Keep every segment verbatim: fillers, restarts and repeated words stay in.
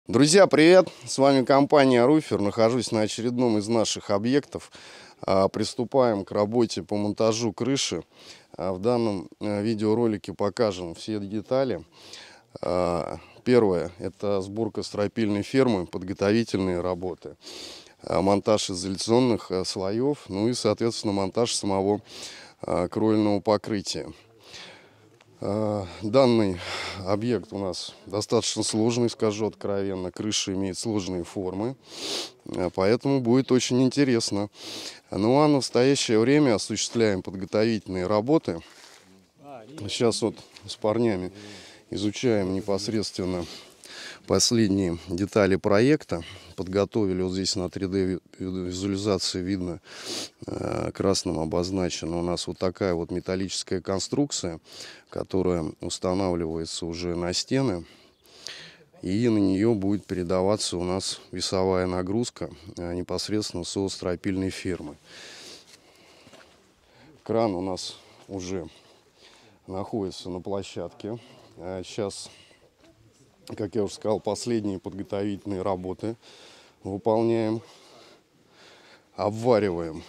Друзья, привет! С вами компания Руфер. Нахожусь на очередном из наших объектов. Приступаем к работе по монтажу крыши. В данном видеоролике покажем все детали. Первое – это сборка стропильной фермы, подготовительные работы, монтаж изоляционных слоев, ну и, соответственно, монтаж самого кровельного покрытия. Данный объект у нас достаточно сложный, скажу откровенно. Крыша имеет сложные формы, поэтому будет очень интересно. Ну а в настоящее время осуществляем подготовительные работы. Сейчас вот с парнями изучаем непосредственно последние детали проекта. Подготовили вот здесь на три дэ визуализации, видно, красным обозначена у нас вот такая вот металлическая конструкция, которая устанавливается уже на стены, и на нее будет передаваться у нас весовая нагрузка непосредственно со стропильной фермы. Кран у нас уже находится на площадке. Сейчас, как я уже сказал, последние подготовительные работы выполняем. Обвариваем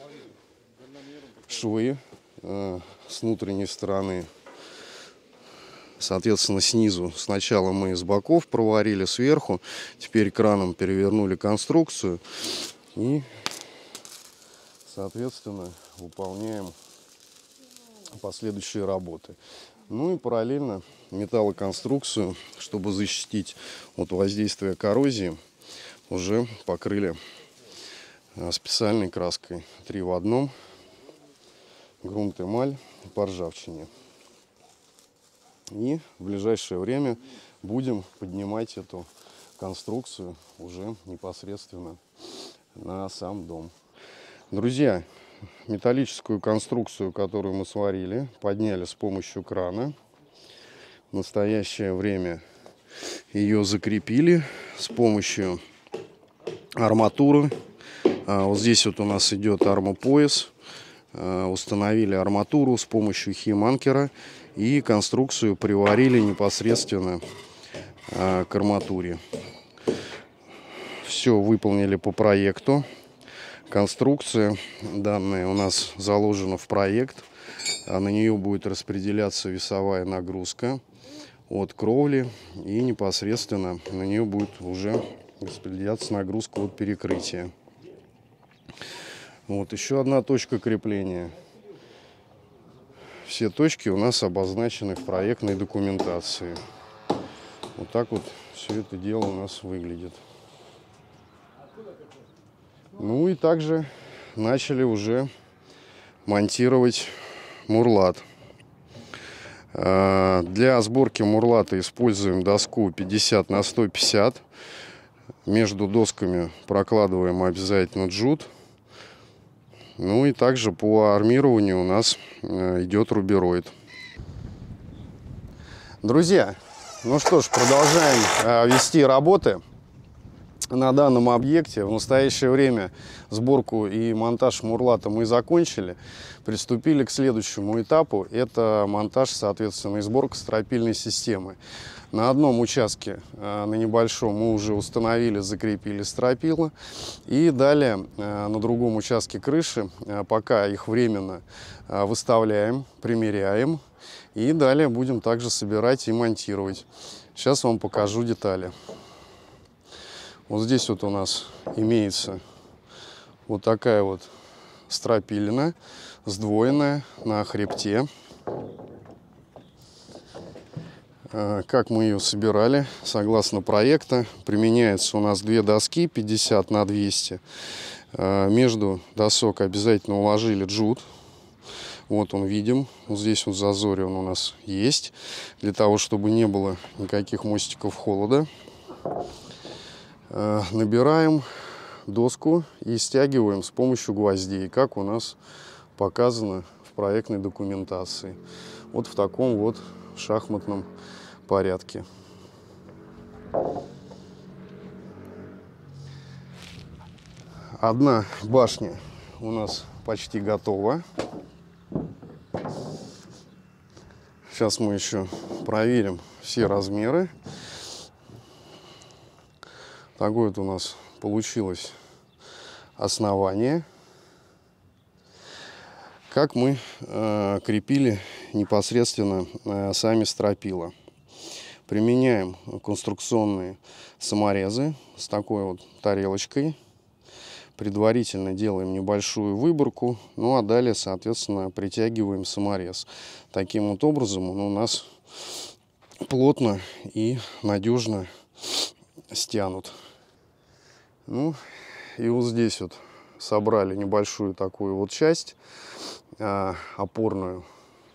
швы э, с внутренней стороны. Соответственно, снизу сначала мы с боков проварили, сверху. Теперь краном перевернули конструкцию и, соответственно, выполняем последующие работы. Ну и параллельно металлоконструкцию, чтобы защитить от воздействия коррозии, уже покрыли специальной краской три в одном, грунт, эмаль по ржавчине. И в ближайшее время будем поднимать эту конструкцию уже непосредственно на сам дом. Друзья, металлическую конструкцию, которую мы сварили, подняли с помощью крана. В настоящее время ее закрепили с помощью арматуры. Вот здесь вот у нас идет армопояс. Установили арматуру с помощью химанкера и конструкцию приварили непосредственно к арматуре. Все выполнили по проекту. Конструкция данная у нас заложена в проект. На нее будет распределяться весовая нагрузка от кровли, и непосредственно на нее будет уже распределяться нагрузка от перекрытия. Вот еще одна точка крепления. Все точки у нас обозначены в проектной документации. Вот так вот все это дело у нас выглядит. Ну и также начали уже монтировать мурлат. Для сборки мурлата используем доску пятьдесят на сто пятьдесят. Между досками прокладываем обязательно джут. Ну и также по армированию у нас идет рубероид. Друзья, ну что ж, продолжаем вести работы на данном объекте. В настоящее время сборку и монтаж мурлата мы закончили. Приступили к следующему этапу. Это монтаж, соответственно, и сборка стропильной системы. На одном участке, на небольшом, мы уже установили, закрепили стропила. И далее на другом участке крыши, пока их временно выставляем, примеряем. И далее будем также собирать и монтировать. Сейчас вам покажу детали. Вот здесь вот у нас имеется вот такая вот стропилина, сдвоенная на хребте. Как мы ее собирали, согласно проекта, применяется у нас две доски пятьдесят на двести. Между досок обязательно уложили джут. Вот он видим, вот здесь вот зазоре он у нас есть, для того, чтобы не было никаких мостиков холода. Набираем доску и стягиваем с помощью гвоздей, как у нас показано в проектной документации. Вот в таком вот шахматном порядке. Одна башня у нас почти готова. Сейчас мы еще проверим все размеры. Такое вот у нас получилось основание. Как мы э, крепили непосредственно э, сами стропила. Применяем конструкционные саморезы с такой вот тарелочкой. Предварительно делаем небольшую выборку, ну а далее, соответственно, притягиваем саморез. Таким вот образом он у нас плотно и надежно стянут. Ну и вот здесь вот собрали небольшую такую вот часть э, опорную.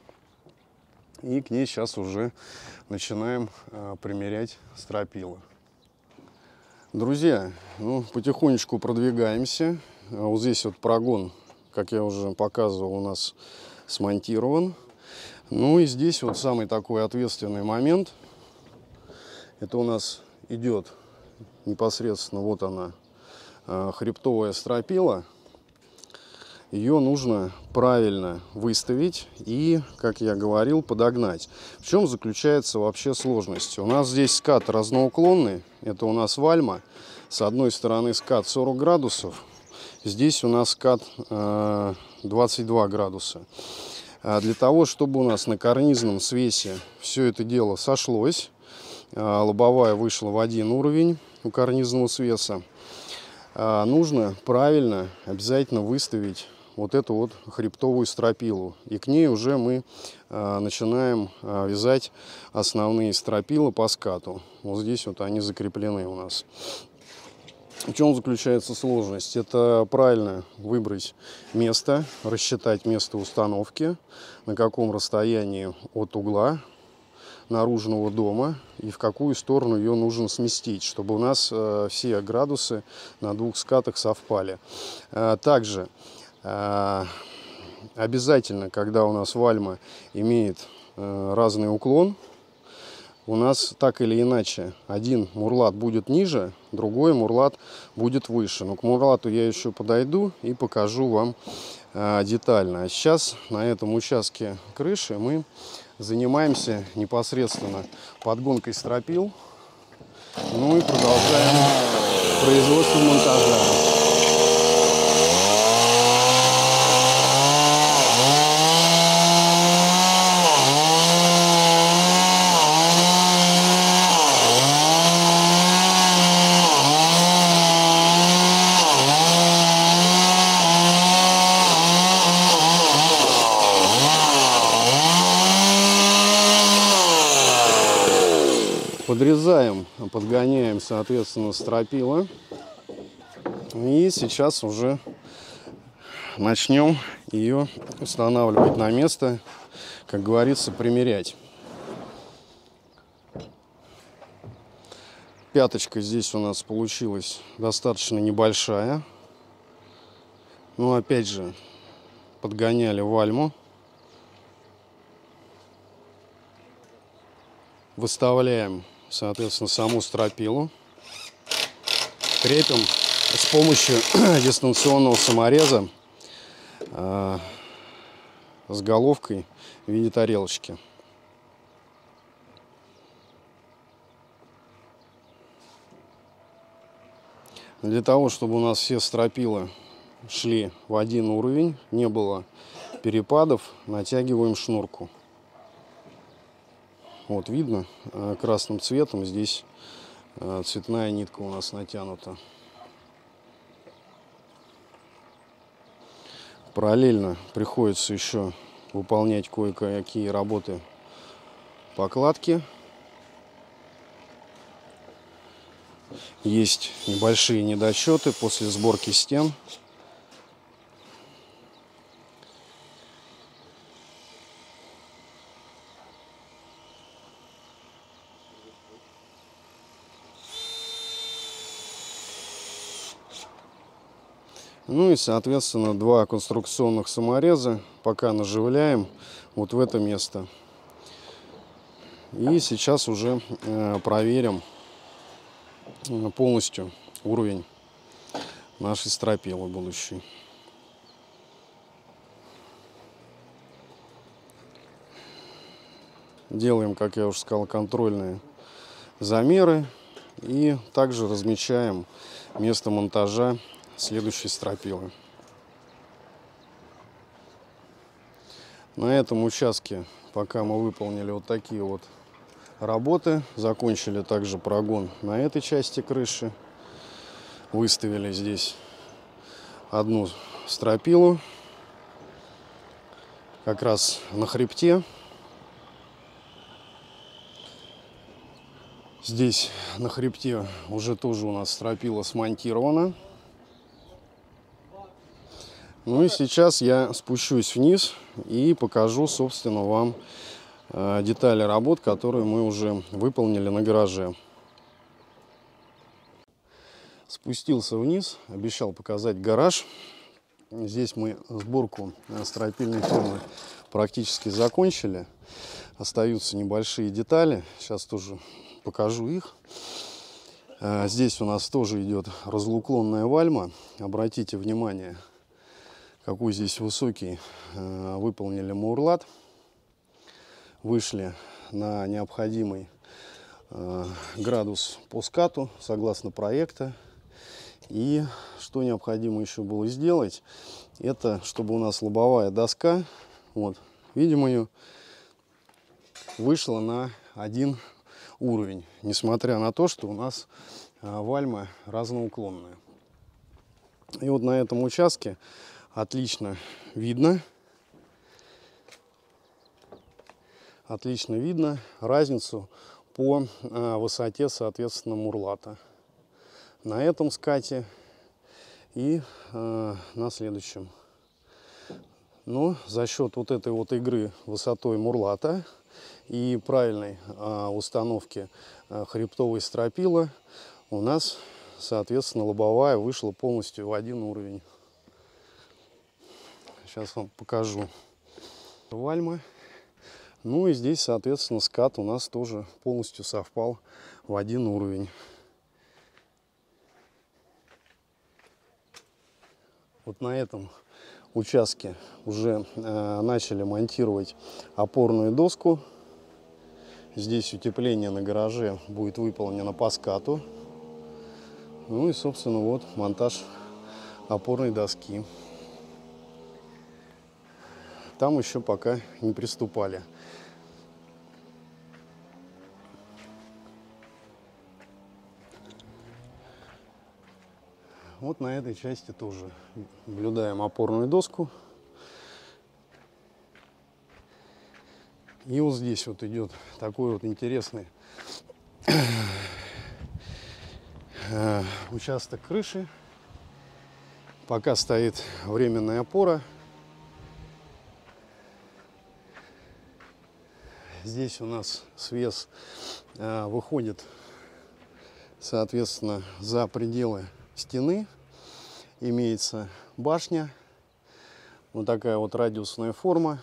И к ней сейчас уже начинаем э, примерять стропила. Друзья, ну, потихонечку продвигаемся. Вот здесь вот прогон, как я уже показывал, у нас смонтирован. Ну и здесь вот самый такой ответственный момент. Это у нас идет непосредственно, вот она, хребтовая стропила. Ее нужно правильно выставить и, как я говорил, подогнать. В чем заключается вообще сложность? У нас здесь скат разноуклонный. Это у нас вальма. С одной стороны скат сорок градусов. Здесь у нас скат э, двадцать два градуса. А для того, чтобы у нас на карнизном свесе все это дело сошлось, э, лобовая вышла в один уровень у карнизного свеса, э, нужно правильно обязательно выставить вот эту вот хребтовую стропилу. И к ней уже мы э, начинаем э, вязать основные стропила по скату. Вот здесь вот они закреплены у нас. В чем заключается сложность? Это правильно выбрать место, рассчитать место установки, на каком расстоянии от угла наружного дома и в какую сторону ее нужно сместить, чтобы у нас э, все градусы на двух скатах совпали. Э, также обязательно, когда у нас вальма имеет э, разный уклон, у нас так или иначе один мурлат будет ниже, другой мурлат будет выше. Но к мурлату я еще подойду и покажу вам э, детально. А сейчас на этом участке крыши мы занимаемся непосредственно подгонкой стропил. Ну и продолжаем производство монтажа. Подрезаем, подгоняем, соответственно, стропила. И сейчас уже начнем ее устанавливать на место, как говорится, примерять. Пяточка здесь у нас получилась достаточно небольшая. Но опять же, подгоняли вальму. Выставляем, соответственно, саму стропилу. Крепим с помощью дистанционного самореза э, с головкой в виде тарелочки. Для того, чтобы у нас все стропила шли в один уровень, не было перепадов, натягиваем шнурку. Вот видно, красным цветом здесь цветная нитка у нас натянута. Параллельно приходится еще выполнять кое-какие работы покладки. Есть небольшие недочеты после сборки стен. Ну и, соответственно, два конструкционных самореза пока наживляем вот в это место. И сейчас уже э, проверим полностью уровень нашей стропилы будущей. Делаем, как я уже сказал, контрольные замеры. И также размечаем место монтажа следующей стропилы. На этом участке пока мы выполнили вот такие вот работы. Закончили также прогон на этой части крыши. Выставили здесь одну стропилу как раз на хребте. Здесь на хребте уже тоже у нас стропила смонтирована. Ну и сейчас я спущусь вниз и покажу, собственно, вам э, детали работ, которые мы уже выполнили на гараже. Спустился вниз, обещал показать гараж. Здесь мы сборку стропильной формы практически закончили. Остаются небольшие детали. Сейчас тоже покажу их. Здесь у нас тоже идет разлуклонная вальма. Обратите внимание, какой здесь высокий выполнили мурлат. Вышли на необходимый градус по скату согласно проекта. И что необходимо еще было сделать, это чтобы у нас лобовая доска, вот, видим ее, вышла на один уровень, несмотря на то, что у нас а, вальма разноуклонная. И вот на этом участке отлично видно, отлично видно разницу по а, высоте, соответственно, мурлата. На этом скате и э, на следующем. Но за счет вот этой вот игры высотой мурлата и правильной э, установки э, хребтовой стропилы у нас, соответственно, лобовая вышла полностью в один уровень. Сейчас вам покажу вальмы. Ну и здесь, соответственно, скат у нас тоже полностью совпал в один уровень. Вот на этом участке уже э, начали монтировать опорную доску. Здесь утепление на гараже будет выполнено по скату. Ну и, собственно, вот монтаж опорной доски. Там еще пока не приступали. Вот на этой части тоже наблюдаем опорную доску. И вот здесь вот идет такой вот интересный участок крыши. Пока стоит временная опора. Здесь у нас свес выходит, соответственно, за пределы стены. Имеется башня, вот такая вот радиусная форма.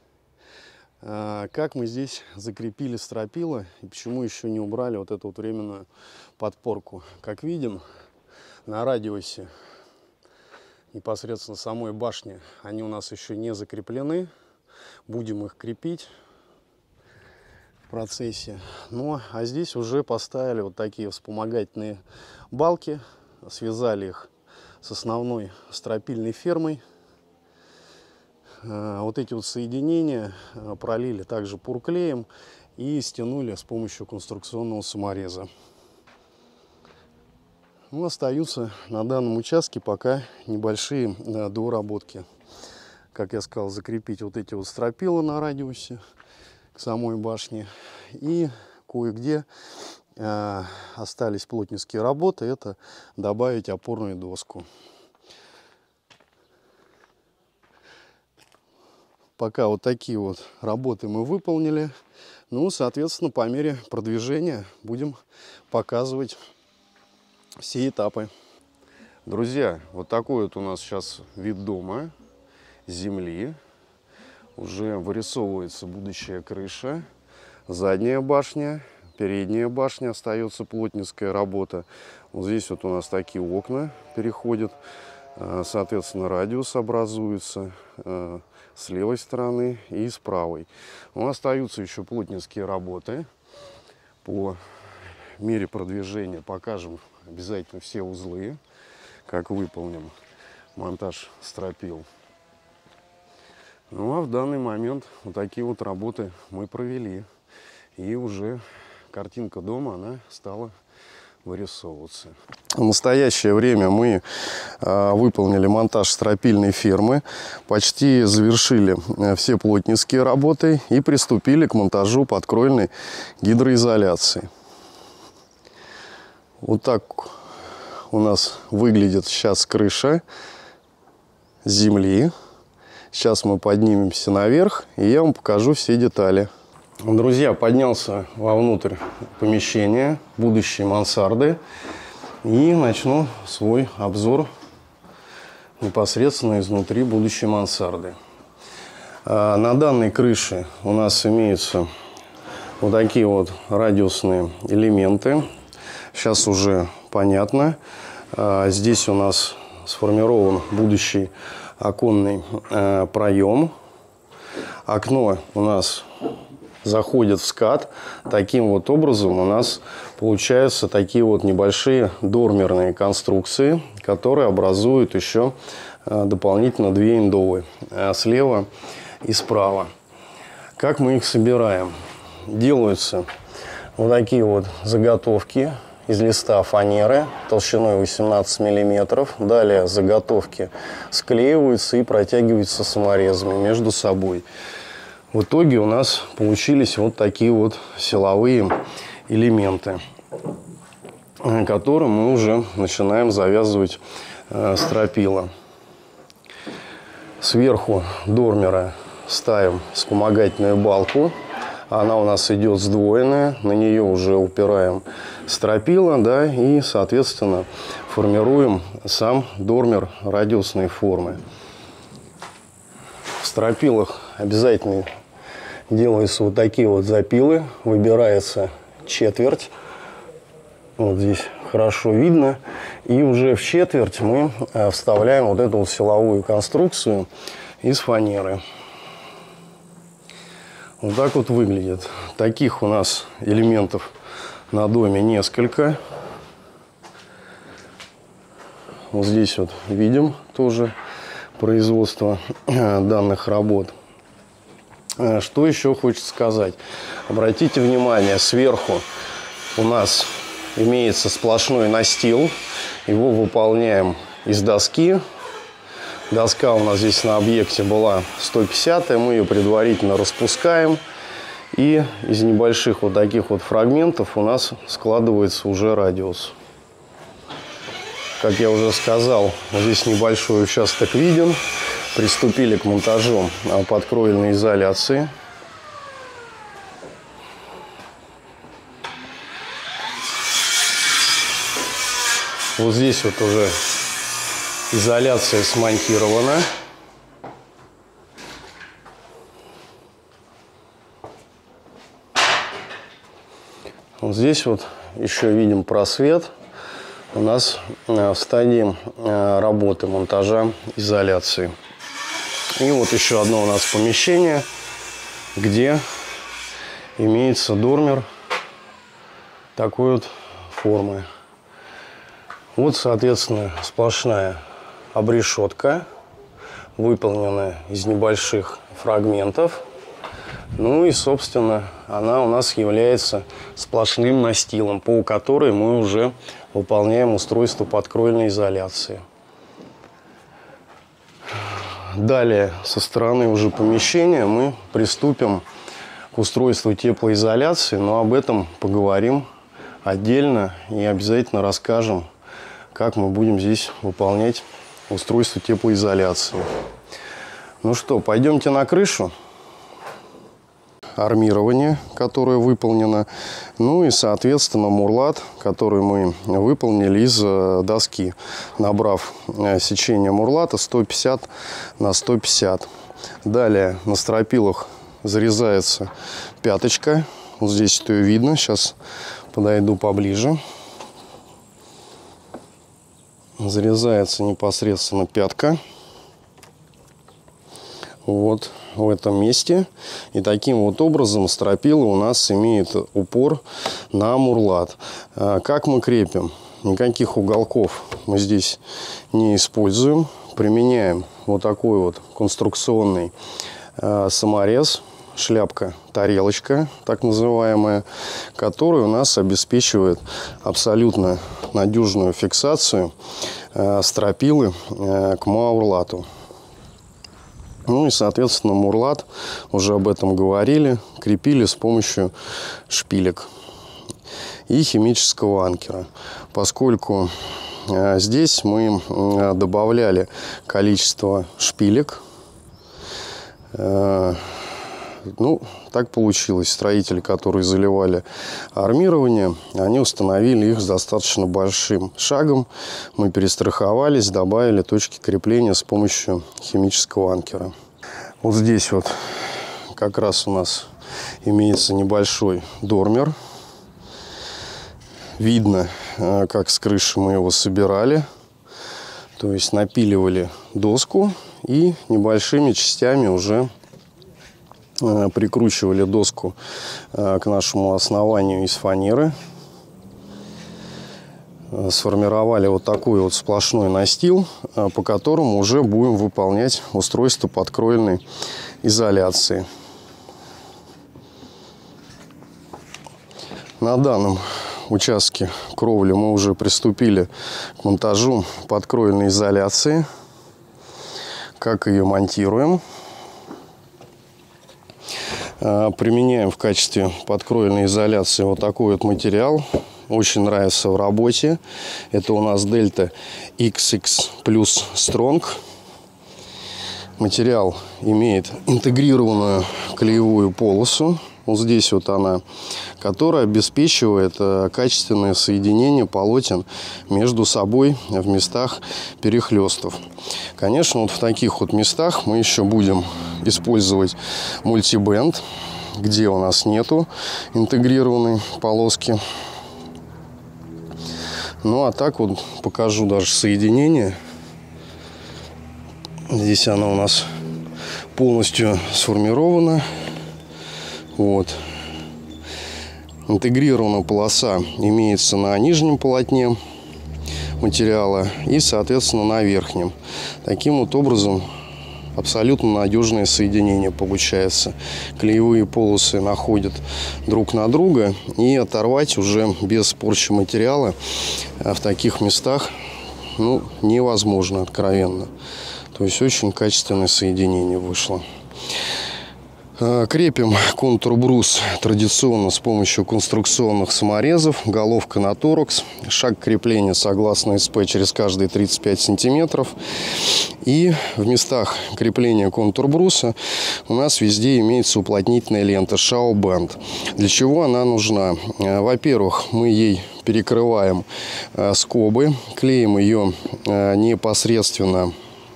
Как мы здесь закрепили стропила и почему еще не убрали вот эту вот временную подпорку? Как видим, на радиусе непосредственно самой башни они у нас еще не закреплены. Будем их крепить в процессе. Ну а здесь уже поставили вот такие вспомогательные балки. Связали их с основной стропильной фермой. Вот эти вот соединения пролили также пурклеем и стянули с помощью конструкционного самореза. Ну, остаются на данном участке пока небольшие доработки. Как я сказал, закрепить вот эти вот стропила на радиусе к самой башне. И кое-где э, остались плотницкие работы. Это добавить опорную доску. Пока вот такие вот работы мы выполнили. Ну, соответственно, по мере продвижения будем показывать все этапы. Друзья, вот такой вот у нас сейчас вид дома с земли. Уже вырисовывается будущая крыша, задняя башня, передняя башня, остается плотницкая работа. Вот здесь вот у нас такие окна переходят, соответственно, радиус образуется с левой стороны и с правой. Но остаются еще плотницкие работы по мере продвижения покажем обязательно все узлы, как выполним монтаж стропил. Ну а в данный момент вот такие вот работы мы провели. И уже картинка дома, она стала вырисовываться. В настоящее время мы э, выполнили монтаж стропильной фермы, почти завершили э, все плотницкие работы и приступили к монтажу подкройной гидроизоляции. Вот так у нас выглядит сейчас крыша с земли. Сейчас мы поднимемся наверх, и я вам покажу все детали. Друзья, поднялся вовнутрь помещения будущей мансарды и начну свой обзор непосредственно изнутри будущей мансарды. На данной крыше у нас имеются вот такие вот радиусные элементы. Сейчас уже понятно. Здесь у нас сформирован будущий оконный проем. Окно у нас заходит в скат. Таким вот образом у нас получаются такие вот небольшие дормерные конструкции, которые образуют еще дополнительно две индовы слева и справа. Как мы их собираем? Делаются вот такие вот заготовки из листа фанеры толщиной восемнадцать миллиметров. Далее заготовки склеиваются и протягиваются саморезами между собой. В итоге у нас получились вот такие вот силовые элементы, которым мы уже начинаем завязывать э, стропила. Сверху дормера ставим вспомогательную балку. Она у нас идет сдвоенная, на нее уже упираем стропила, да, и, соответственно, формируем сам дормер радиусной формы. В стропилах обязательно делаются вот такие вот запилы, выбирается четверть, вот здесь хорошо видно, и уже в четверть мы вставляем вот эту вот силовую конструкцию из фанеры. Вот так вот выглядит. Таких у нас элементов на доме несколько. Вот здесь вот видим тоже производство данных работ. Что еще хочется сказать? Обратите внимание, сверху у нас имеется сплошной настил. Его выполняем из доски. Доска у нас здесь на объекте была сто пятьдесят, мы ее предварительно распускаем. И из небольших вот таких вот фрагментов у нас складывается уже радиус. Как я уже сказал, здесь небольшой участок виден. Приступили к монтажу подкроильной изоляции. Вот здесь вот уже изоляция смонтирована. Вот здесь вот еще видим просвет. У нас в стадии работы монтажа изоляции. И вот еще одно у нас помещение, где имеется дормер такой вот формы. Вот, соответственно, сплошная обрешетка, выполненная из небольших фрагментов. Ну и, собственно, она у нас является сплошным настилом, по которой мы уже выполняем устройство подкроильной изоляции. Далее, со стороны уже помещения мы приступим к устройству теплоизоляции, но об этом поговорим отдельно и обязательно расскажем, как мы будем здесь выполнять устройство теплоизоляции. Ну что, пойдемте на крышу. Армирование, которое выполнено, ну и, соответственно, мурлат, который мы выполнили из доски, набрав сечение мурлата сто пятьдесят на сто пятьдесят. Далее на стропилах зарезается пяточка. Вот здесь это ее видно. Сейчас подойду поближе. Зарезается непосредственно пятка. вот в этом месте. И таким вот образом стропила у нас имеет упор на мурлат. Как мы крепим? Никаких уголков мы здесь не используем. Применяем вот такой вот конструкционный саморез, шляпка-тарелочка, так называемая, который у нас обеспечивает абсолютно надежную фиксацию стропилы к мурлату. Ну и, соответственно, мурлат, уже об этом говорили, крепили с помощью шпилек и химического анкера. Поскольку э, здесь мы э, добавляли количество шпилек, э, ну, так получилось. Строители, которые заливали армирование, они установили их с достаточно большим шагом. Мы перестраховались, добавили точки крепления с помощью химического анкера. Вот здесь вот как раз у нас имеется небольшой дормер. Видно, как с крыши мы его собирали. То есть напиливали доску и небольшими частями уже прикручивали доску к нашему основанию из фанеры. Сформировали вот такой вот сплошной настил, по которому уже будем выполнять устройство подкроильной изоляции. На данном участке кровли мы уже приступили к монтажу подкроильной изоляции. Как ее монтируем? Применяем в качестве подкроильной изоляции вот такой вот материал. Очень нравится в работе. Это у нас Delta икс икс плюс Strong. Материал имеет интегрированную клеевую полосу. Вот здесь вот она, которая обеспечивает качественное соединение полотен между собой в местах перехлестов. Конечно, вот в таких вот местах мы еще будем использовать мультибенд, где у нас нету интегрированной полоски. Ну а так вот покажу даже соединение. Здесь она у нас полностью сформирована. Вот. Интегрированная полоса имеется на нижнем полотне материала и, соответственно, на верхнем. Таким вот образом абсолютно надежное соединение получается. Клеевые полосы находят друг на друга, и оторвать уже без порчи материала в таких местах, ну, невозможно откровенно. То есть очень качественное соединение вышло. Крепим контур-брус традиционно с помощью конструкционных саморезов. Головка на торакс. Шаг крепления согласно эс пэ через каждые тридцать пять сантиметров. И в местах крепления контур-бруса у нас везде имеется уплотнительная лента Shaw Bend. Для чего она нужна? Во-первых, мы ей перекрываем скобы, клеим ее непосредственно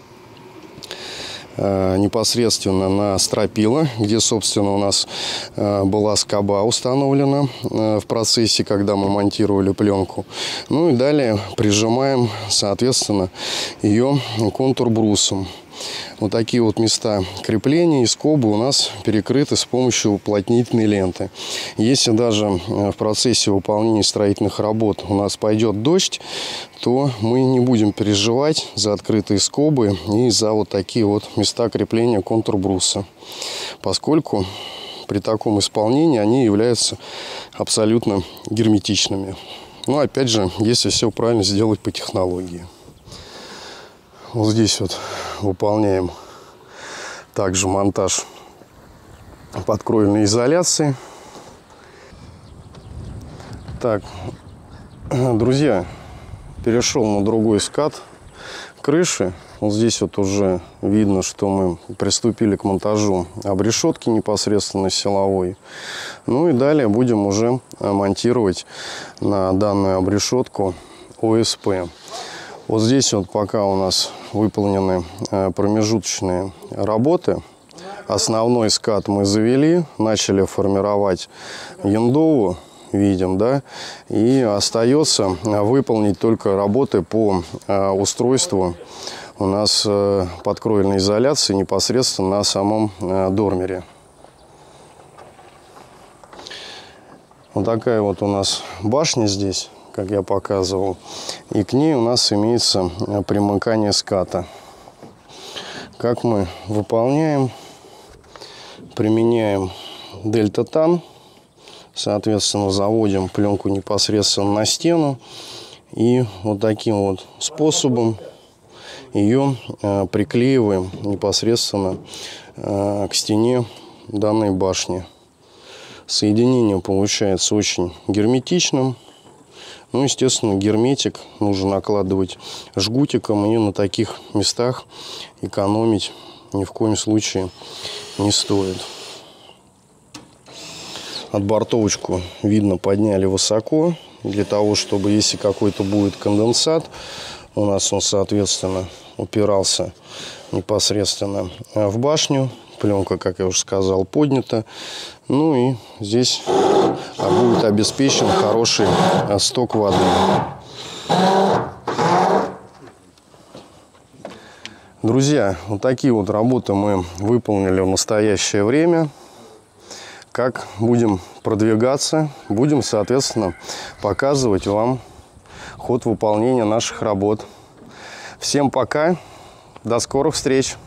непосредственно на стропила, где, собственно, у нас была скоба установлена в процессе, когда мы монтировали пленку. Ну и далее прижимаем, соответственно, ее контур-брусом. Вот такие вот места крепления и скобы у нас перекрыты с помощью уплотнительной ленты. Если даже в процессе выполнения строительных работ у нас пойдет дождь, то мы не будем переживать за открытые скобы и за вот такие вот места крепления контур-бруса, поскольку при таком исполнении они являются абсолютно герметичными. Но опять же, если все правильно сделать по технологии. Вот здесь вот выполняем также монтаж подкроильной изоляции. Так, друзья, перешел на другой скат крыши. Вот здесь вот уже видно, что мы приступили к монтажу обрешетки непосредственно силовой. Ну и далее будем уже монтировать на данную обрешетку о эс пэ. Вот здесь вот пока у нас выполнены промежуточные работы. Основной скат мы завели, начали формировать яндову, видим, да, и остается выполнить только работы по устройству у нас подкровельной изоляции непосредственно на самом дормере. Вот такая вот у нас башня здесь, как я показывал. И к ней у нас имеется примыкание ската. Как мы выполняем? Применяем дельта-тан. Соответственно, заводим пленку непосредственно на стену. И вот таким вот способом ее э, приклеиваем непосредственно э, к стене данной башни. Соединение получается очень герметичным. Ну, естественно, герметик нужно накладывать жгутиком, и на таких местах экономить ни в коем случае не стоит. Отбортовочку, видно, подняли высоко, для того, чтобы, если какой-то будет конденсат, у нас он, соответственно, упирался непосредственно в башню. Пленка, как я уже сказал, поднята. Ну и здесь будет обеспечен хороший сток воды. Друзья, вот такие вот работы мы выполнили в настоящее время. Как будем продвигаться, будем, соответственно, показывать вам ход выполнения наших работ. Всем пока, до скорых встреч!